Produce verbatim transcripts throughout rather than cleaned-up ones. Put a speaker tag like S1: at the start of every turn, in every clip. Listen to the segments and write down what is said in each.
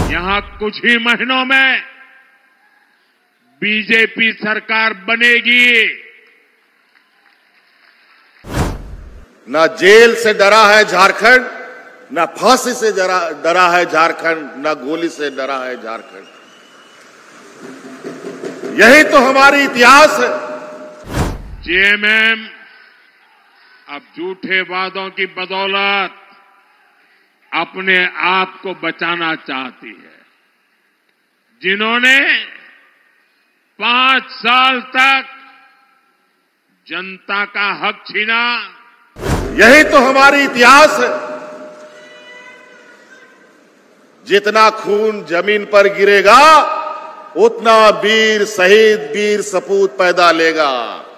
S1: यहां कुछ ही महीनों में बीजेपी सरकार बनेगी।
S2: न जेल से डरा है झारखंड, न फांसी से डरा डरा है झारखंड, न गोली से डरा है झारखंड। यही तो हमारी इतिहास है।
S1: जेएमएम अब झूठे वादों की बदौलत अपने आप को बचाना चाहती है। जिन्होंने पांच साल तक जनता का हक छीना,
S2: यही तो हमारी इतिहास है। जितना खून जमीन पर गिरेगा उतना वीर शहीद वीर सपूत पैदा लेगा।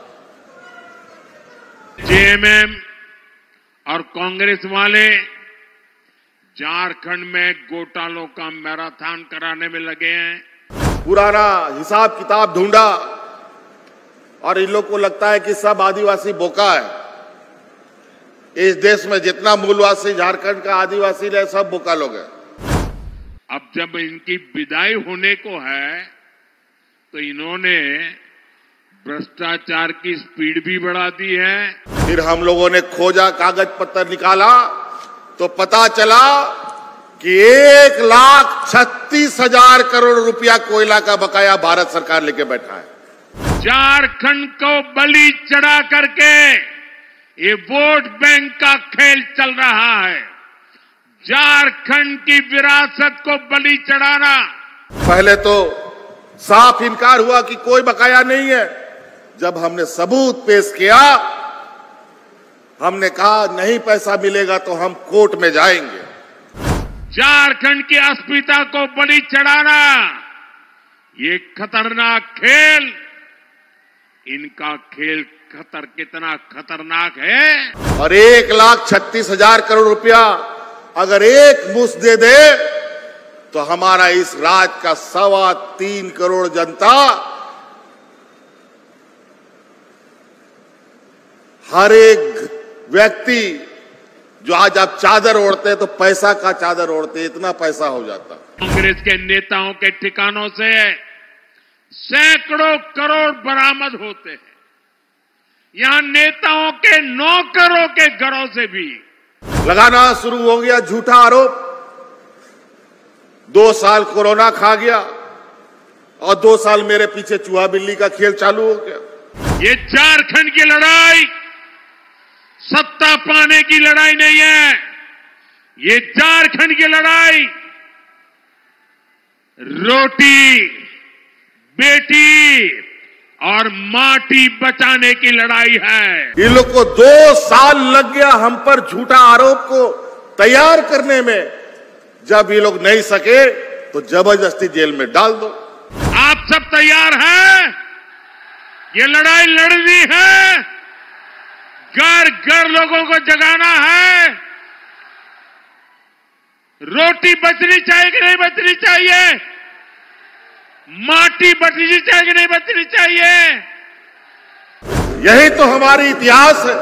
S1: जेएमएम और कांग्रेस वाले झारखंड में घोटालों का मैराथन कराने में लगे हैं।
S2: पुराना हिसाब किताब ढूंढा और इन लोग को लगता है कि सब आदिवासी बोका है। इस देश में जितना मूलवासी झारखंड का आदिवासी है सब बोका लोग हैं।
S1: अब जब इनकी विदाई होने को है तो इन्होंने भ्रष्टाचार की स्पीड भी बढ़ा दी है।
S2: फिर हम लोगों ने खोजा, कागज पत्तर निकाला तो पता चला कि एक लाख छत्तीस हजार करोड़ रुपया कोयला का बकाया भारत सरकार लेके बैठा है।
S1: झारखंड को बलि चढ़ा करके ये वोट बैंक का खेल चल रहा है। झारखंड की विरासत को बलि चढ़ाना।
S2: पहले तो साफ इनकार हुआ कि कोई बकाया नहीं है। जब हमने सबूत पेश किया, हमने कहा नहीं पैसा मिलेगा तो हम कोर्ट में जाएंगे।
S1: झारखंड की अस्मिता को बलि चढ़ाना, ये खतरनाक खेल, इनका खेल खतर कितना खतरनाक है।
S2: और एक लाख छत्तीस हजार करोड़ रुपया अगर एक मुश्त दे दे तो हमारा इस राज्य का सवा तीन करोड़ जनता हर एक व्यक्ति जो आज आप चादर ओढ़ते हैं तो पैसा का चादर ओढ़ते, इतना पैसा हो जाता।
S1: कांग्रेस के नेताओं के ठिकानों से सैकड़ों करोड़ बरामद होते हैं। यहां नेताओं के नौकरों के घरों से भी
S2: लगाना शुरू हो गया झूठा आरोप। दो साल कोरोना खा गया और दो साल मेरे पीछे चूहा बिल्ली का खेल चालू हो गया।
S1: ये झारखंड की लड़ाई सत्ता पाने की लड़ाई नहीं है। ये झारखंड की लड़ाई रोटी, बेटी और माटी बचाने की लड़ाई है।
S2: इन लोग को दो साल लग गया हम पर झूठा आरोप को तैयार करने में। जब ये लोग नहीं सके तो जबरदस्ती जेल में डाल दो।
S1: आप सब तैयार हैं? ये लड़ाई लड़नी है। घर घर लोगों को जगाना है। रोटी बचनी चाहिए कि नहीं बचनी चाहिए? माटी बचनी चाहिए कि नहीं बचनी चाहिए?
S2: यही तो हमारी इतिहास है।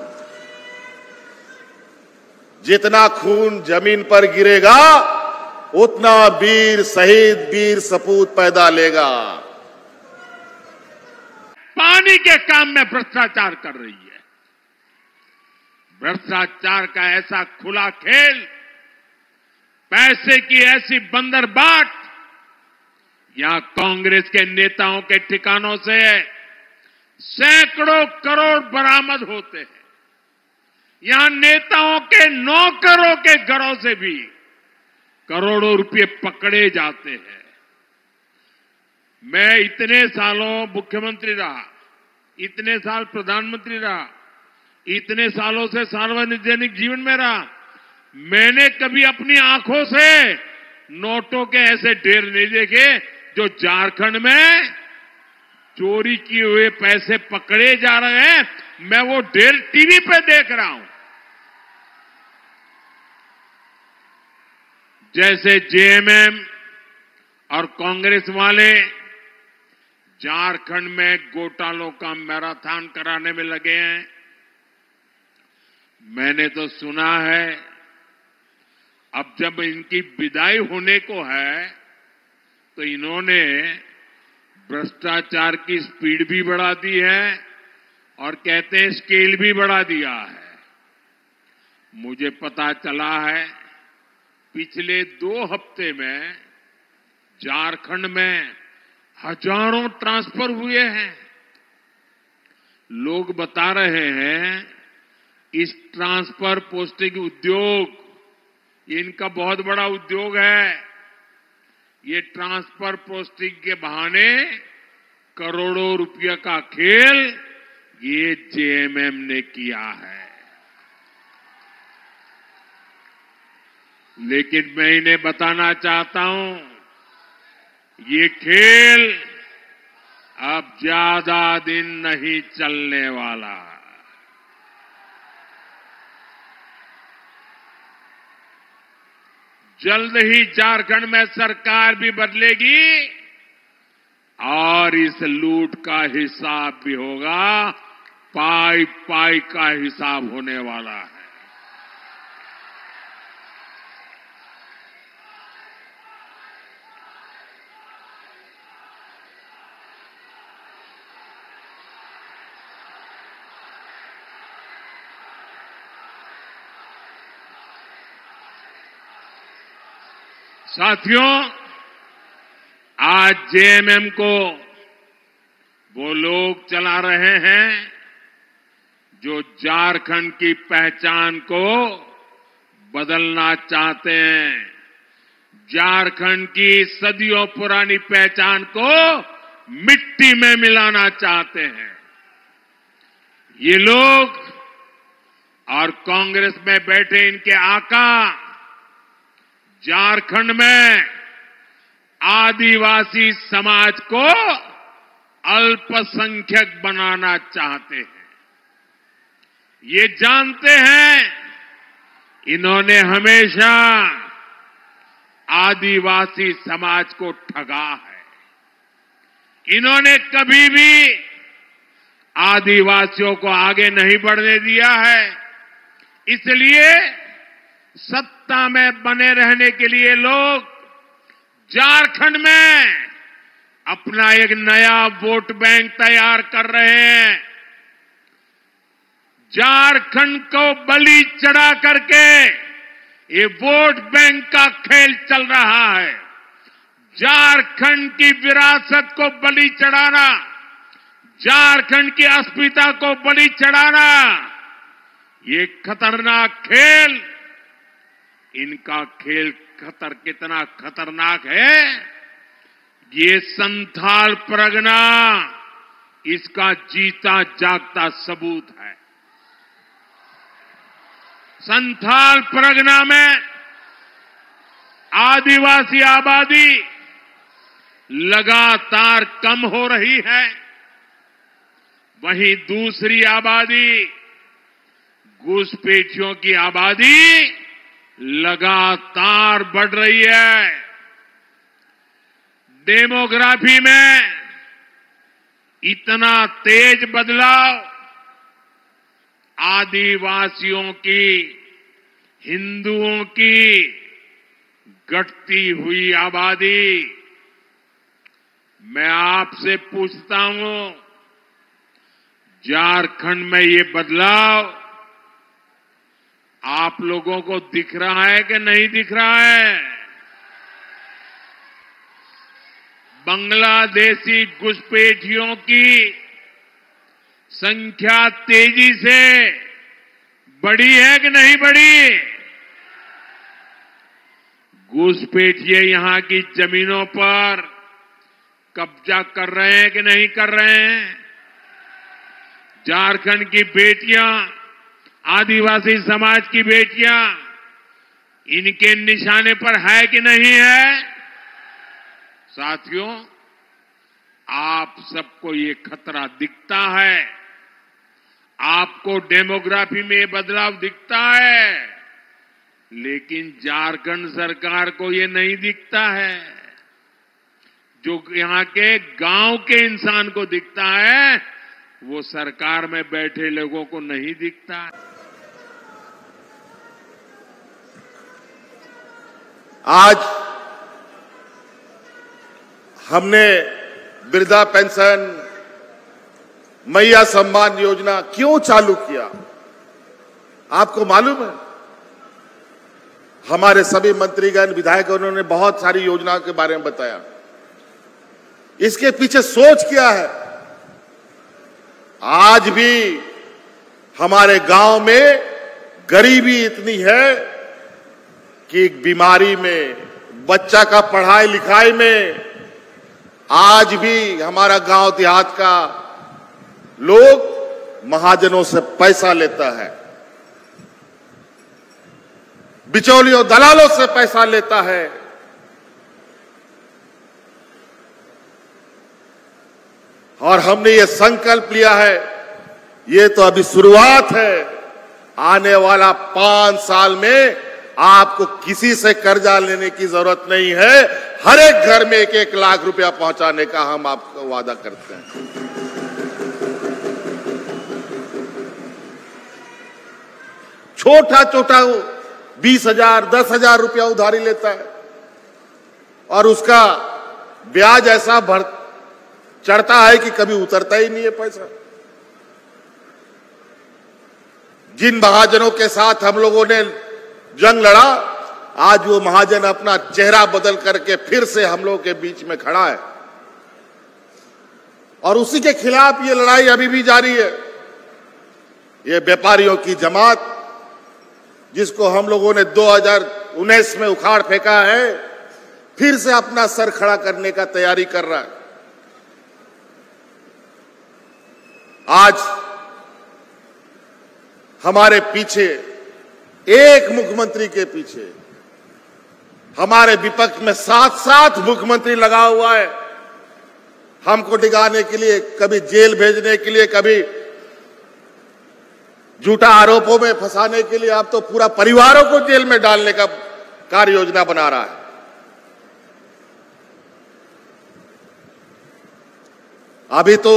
S2: जितना खून जमीन पर गिरेगा उतना वीर शहीद वीर सपूत पैदा लेगा।
S1: पानी के काम में भ्रष्टाचार कर रही है। भ्रष्टाचार का ऐसा खुला खेल, पैसे की ऐसी बंदरबाट, यहां कांग्रेस के नेताओं के ठिकानों से सैकड़ों करोड़ बरामद होते हैं। यहां नेताओं के नौकरों के घरों से भी करोड़ों रुपए पकड़े जाते हैं। मैं इतने सालों मुख्यमंत्री रहा, इतने साल प्रधानमंत्री रहा, इतने सालों से सार्वजनिक जीवन में रहा, मैंने कभी अपनी आंखों से नोटों के ऐसे ढेर नहीं देखे जो झारखंड में चोरी किए हुए पैसे पकड़े जा रहे हैं। मैं वो ढेर टीवी पे देख रहा हूं। जैसे जेएमएम और कांग्रेस वाले झारखंड में घोटालों का मैराथन कराने में लगे हैं। मैंने तो सुना है अब जब इनकी विदाई होने को है तो इन्होंने भ्रष्टाचार की स्पीड भी बढ़ा दी है और कहते हैं स्केल भी बढ़ा दिया है। मुझे पता चला है पिछले दो हफ्ते में झारखंड में हजारों ट्रांसफर हुए हैं। लोग बता रहे हैं इस ट्रांसफर पोस्टिंग उद्योग ये इनका बहुत बड़ा उद्योग है। ये ट्रांसफर पोस्टिंग के बहाने करोड़ों रुपये का खेल ये जेएमएम ने किया है। लेकिन मैं इन्हें बताना चाहता हूं ये खेल अब ज्यादा दिन नहीं चलने वाला। जल्द ही झारखंड में सरकार भी बदलेगी और इस लूट का हिसाब भी होगा। पाई पाई का हिसाब होने वाला है। साथियों, आज जेएमएम को वो लोग चला रहे हैं जो झारखंड की पहचान को बदलना चाहते हैं। झारखंड की सदियों पुरानी पहचान को मिट्टी में मिलाना चाहते हैं। ये लोग और कांग्रेस में बैठे इनके आका झारखंड में आदिवासी समाज को अल्पसंख्यक बनाना चाहते हैं। ये जानते हैं इन्होंने हमेशा आदिवासी समाज को ठगा है। इन्होंने कभी भी आदिवासियों को आगे नहीं बढ़ने दिया है। इसलिए सत्ता में बने रहने के लिए लोग झारखंड में अपना एक नया वोट बैंक तैयार कर रहे हैं। झारखंड को बलि चढ़ा करके ये वोट बैंक का खेल चल रहा है। झारखंड की विरासत को बलि चढ़ाना, झारखंड की अस्मिता को बलि चढ़ाना, ये खतरनाक खेल, इनका खेल खतर कितना खतरनाक है ये संथाल परगना इसका जीता जागता सबूत है। संथाल परगना में आदिवासी आबादी लगातार कम हो रही है। वहीं दूसरी आबादी, घुसपैठियों की आबादी लगातार बढ़ रही है। डेमोग्राफी में इतना तेज बदलाव आदिवासियों की, हिंदुओं की घटती हुई आबादी। मैं आपसे पूछता हूं, झारखंड में ये बदलाव आप लोगों को दिख रहा है कि नहीं दिख रहा है? बांग्लादेशी घुसपैठियों की संख्या तेजी से बढ़ी है कि नहीं बढ़ी? घुसपैठिए यहां की जमीनों पर कब्जा कर रहे हैं कि नहीं कर रहे हैं? झारखंड की बेटियां, आदिवासी समाज की बेटियां इनके निशाने पर है कि नहीं है? साथियों, आप सबको ये खतरा दिखता है, आपको डेमोग्राफी में ये बदलाव दिखता है, लेकिन झारखंड सरकार को ये नहीं दिखता है। जो यहां के गांव के इंसान को दिखता है वो सरकार में बैठे लोगों को नहीं दिखता।
S2: आज हमने वृद्धा पेंशन, मैया सम्मान योजना क्यों चालू किया? आपको मालूम है? हमारे सभी मंत्रीगण, विधायकों ने बहुत सारी योजनाओं के बारे में बताया। इसके पीछे सोच क्या है? आज भी हमारे गांव में गरीबी इतनी है कि बीमारी में, बच्चा का पढ़ाई लिखाई में, आज भी हमारा गांव देहात का लोग महाजनों से पैसा लेता है, बिचौलियों दलालों से पैसा लेता है। और हमने ये संकल्प लिया है, ये तो अभी शुरुआत है, आने वाला पांच साल में आपको किसी से कर्जा लेने की जरूरत नहीं है। हर एक घर में एक एक लाख रुपया पहुंचाने का हम आपको वादा करते हैं। छोटा छोटा बीस हजार दस हजार रुपया उधारी लेता है और उसका ब्याज ऐसा भर चढ़ता है कि कभी उतरता ही नहीं है पैसा। जिन महाजनों के साथ हम लोगों ने जंग लड़ा, आज वो महाजन अपना चेहरा बदल करके फिर से हम लोगों के बीच में खड़ा है और उसी के खिलाफ ये लड़ाई अभी भी जारी है। ये व्यापारियों की जमात, जिसको हम लोगों ने दो हज़ार उन्नीस में उखाड़ फेंका है, फिर से अपना सर खड़ा करने का तैयारी कर रहा है। आज हमारे पीछे, एक मुख्यमंत्री के पीछे हमारे विपक्ष में सात सात मुख्यमंत्री लगा हुआ है, हमको डिगाने के लिए, कभी जेल भेजने के लिए, कभी झूठा आरोपों में फंसाने के लिए। अब तो पूरा परिवारों को जेल में डालने का कार्य योजना बना रहा है। अभी तो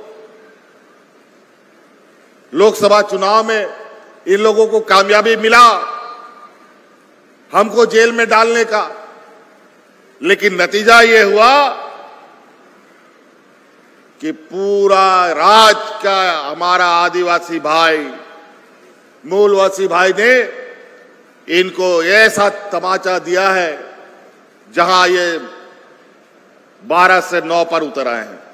S2: लोकसभा चुनाव में इन लोगों को कामयाबी मिला हमको जेल में डालने का, लेकिन नतीजा ये हुआ कि पूरा राज्य का हमारा आदिवासी भाई, मूलवासी भाई ने इनको ऐसा तमाचा दिया है जहां ये बारह से नौ पर उतर आए हैं।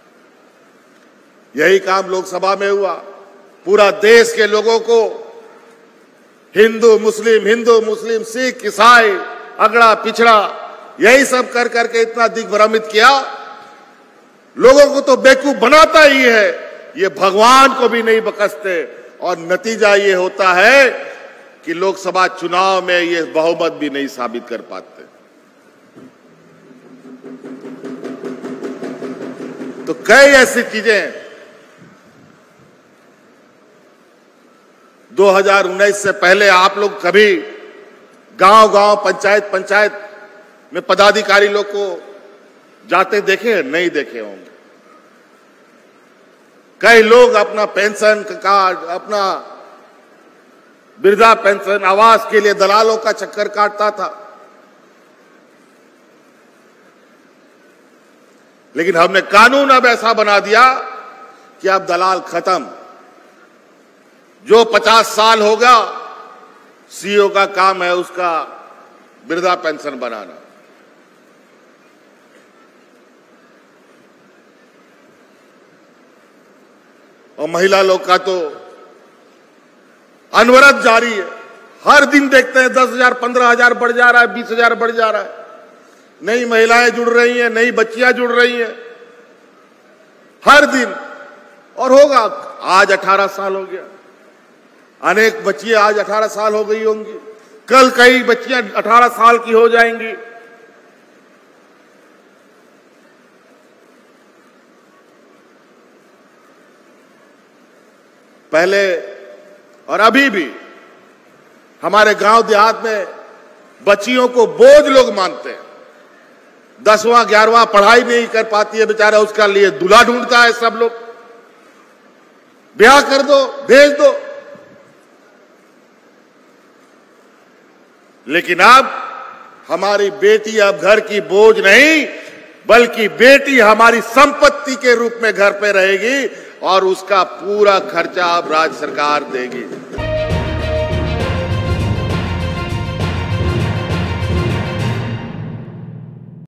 S2: यही काम लोकसभा में हुआ। पूरा देश के लोगों को हिंदू मुस्लिम, हिंदू मुस्लिम, सिख ईसाई, अगड़ा पिछड़ा, यही सब कर करके इतना दिग्भ्रमित किया। लोगों को तो बेवकूफ बनाता ही है, ये भगवान को भी नहीं बख्शते। और नतीजा ये होता है कि लोकसभा चुनाव में ये बहुमत भी नहीं साबित कर पाते। तो कई ऐसी चीजें दो हज़ार उन्नीस से पहले आप लोग कभी गांव-गांव, पंचायत पंचायत में पदाधिकारी लोग को जाते देखे? नहीं देखे होंगे। कई लोग अपना पेंशन कार्ड, अपना वृद्धा पेंशन, आवास के लिए दलालों का चक्कर काटता था। लेकिन हमने कानून अब ऐसा बना दिया कि अब दलाल खत्म। जो पचास साल होगा, सीईओ का काम है उसका वृद्धा पेंशन बनाना। और महिला लोग का तो अनवरत जारी है। हर दिन देखते हैं दस हजार, पंद्रह हजार बढ़ जा रहा है, बीस हजार बढ़ जा रहा है। नई महिलाएं जुड़ रही हैं, नई बच्चियां जुड़ रही हैं हर दिन। और होगा, आज अठारह साल हो गया, अनेक बच्चियां आज अठारह साल हो गई होंगी, कल कई बच्चियां अठारह साल की हो जाएंगी। पहले और अभी भी हमारे गांव देहात में बच्चियों को बोझ लोग मानते हैं। दसवां ग्यारहवां पढ़ाई नहीं कर पाती है बेचारा, उसका लिए दूल्हा ढूंढता है सब लोग, ब्याह कर दो, भेज दो। लेकिन अब हमारी बेटी अब घर की बोझ नहीं, बल्कि बेटी हमारी संपत्ति के रूप में घर पे रहेगी और उसका पूरा खर्चा अब राज्य सरकार देगी।